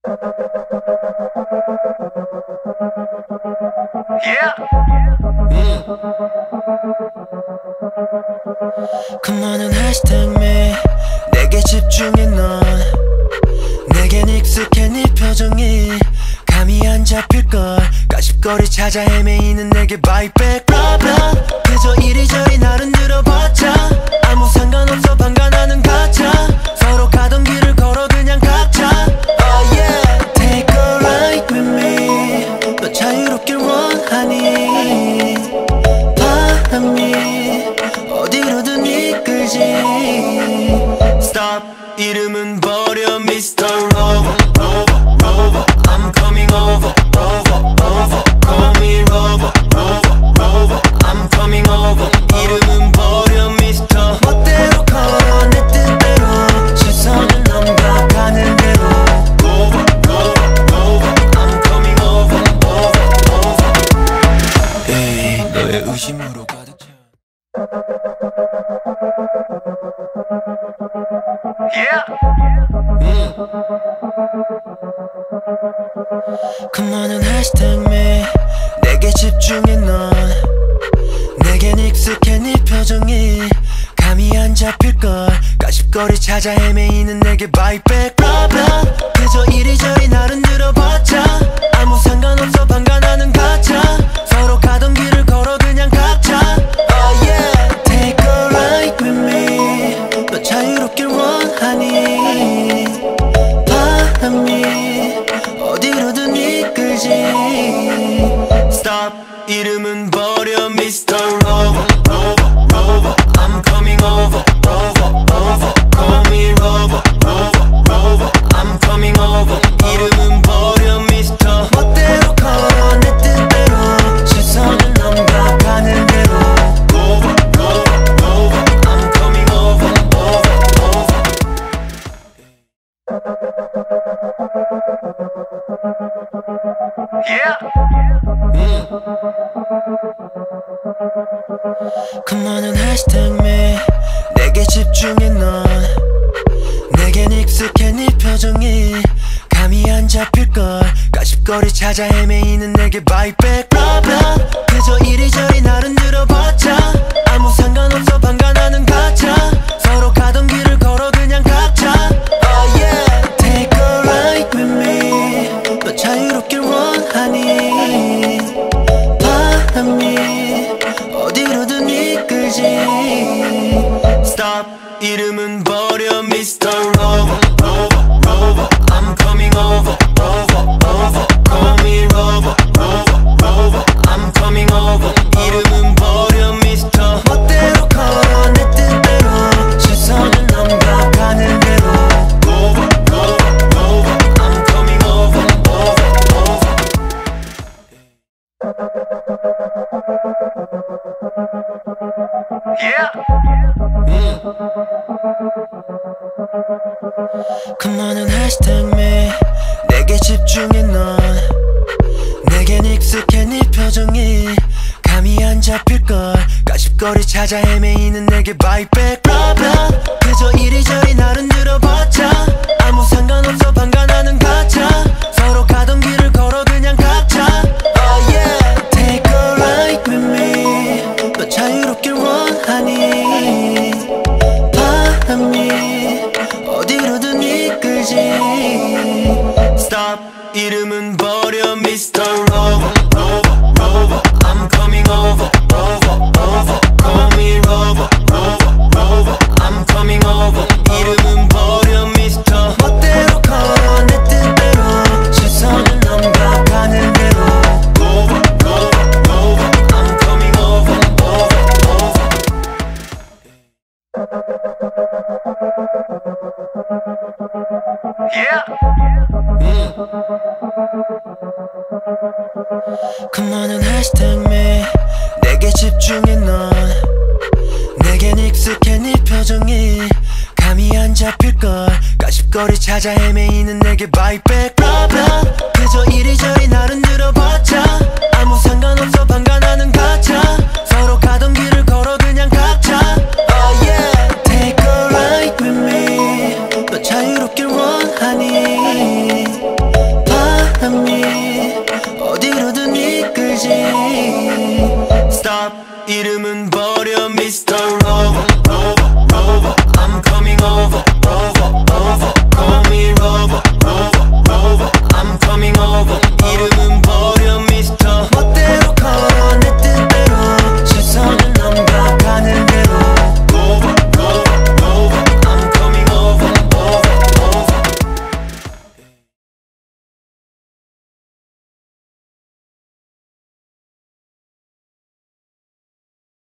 그 많은 해시태그 매 내게 집중해 넌 내겐 익숙해 네 표정이 감이 안 잡힐걸 가십거리 찾아 헤매이는 내게 bite back problem 그저 이리저리 나를 늘어봤자 아무 상관없어 방관하는 가짜 서로 가던 길을 걸어 그냥 각자 Oh yeah Take a ride with me 너 자유롭길 원하니 바람이 어디로든 이끌지 Stop 이름은 버려 Mr. Rover Rover Rover I'm coming over over over Call me Rover Rover Rover I'm coming over 이름은 버려 Mr. 멋대로 걸어 내 뜻대로 시선은 넘겨가는 대로 Rover Rover Rover I'm coming over over over Hey 너의 의심으로 가득 찬 그 많은 해시태그 매 내게 집중해 넌 내겐 익숙해 네 표정이 감이 안 잡힐걸 가십거리 찾아 헤매이는 내게 bite back problem 그저 이리저리 나를 늘어봤자 아무 상관없어 방관하는 가짜 서로 가던 길을 걸어 그냥 각자 Oh yeah Take a ride with me 너 자유롭길 원하니 바람이 어디로든 이끌지 Stop 이름은 버려 Mr. Rover Rover Rover I'm coming over over over Call me Rover Rover Rover I'm coming over 이름은 버려 Mr. 멋대로 걸어 내 뜻대로 시선은 넘겨가는 대로 Rover Rover Rover I'm coming over over over 그 많은 해시태그 매 내게 집중해 넌 내겐 익숙해 네 표정이 감이 안 잡힐걸 가십거리 찾아 헤매이는 내게 bite back problem 그저 이리저리 나를 늘어봤자 아무 상관없어 방관하는 가짜 서로 가던 길을 걸어 그냥 각자 Oh yeah Take a ride with me 너 자유롭길 원하니 바람이 어디로든 이끌지 Stop 이름은 버려 Mr. Rover Rover Rover I'm coming over over over Call me Rover Rover Rover I'm coming over 이름은 버려 Mr. 멋대로 걸어 내 뜻대로 시선은 넘겨가는 대로 Rover Rover Rover I'm coming over over over 그 많은 해시태그 매 내게 집중해 넌 내겐 익숙해 네 표정이 감이 안 잡힐걸 가십거리 찾아 헤매이는 내게 bite back problem 그저 이리저리 나를 늘어봤자 아무 상관없어 방관하는 가짜 서로 가던 길을 걸어 그냥 각자 Oh yeah Take a ride with me 너 자유롭길 원하니 바람이 어디로든 이끌지 Stop 이름은 버려 Mr. Rover Rover Rover I'm coming over over over Call me Rover Rover Rover I'm coming over 이름은 버려 Mr. 멋대로 걸어 내 뜻대로 시선은 넘겨가는 대로 Rover Rover Rover I'm coming over over over 그 많은 해시태그 매 내게 집중해 넌 내겐 익숙해 네 표정이 감이 안 잡힐걸 가십거리 찾아 헤매이는 내게 bite back problem 그저 이리저리